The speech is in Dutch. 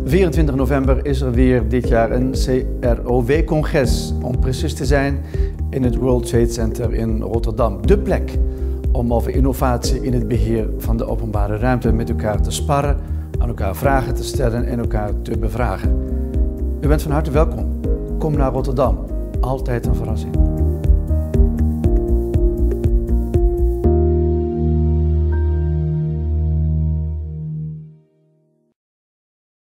24 november is er weer dit jaar een CROW-congres, om precies te zijn in het World Trade Center in Rotterdam. De plek om over innovatie in het beheer van de openbare ruimte met elkaar te sparren, aan elkaar vragen te stellen en elkaar te bevragen. U bent van harte welkom. Kom naar Rotterdam. Altijd een verrassing.